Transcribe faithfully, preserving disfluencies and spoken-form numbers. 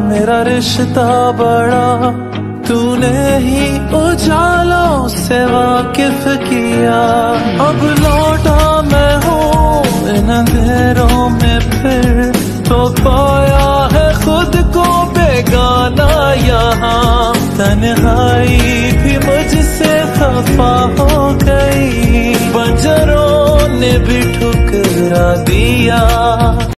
मेरा रिश्ता बड़ा, तूने ही उजालों से वाकिफ किया। अब लौटा मैं हूँ इन अंधेरों में फिर, तो पाया है खुद को बेगाना यहाँ। तन्हाई भी मुझसे खफा हो गई, बंजरों ने भी ठुकरा दिया।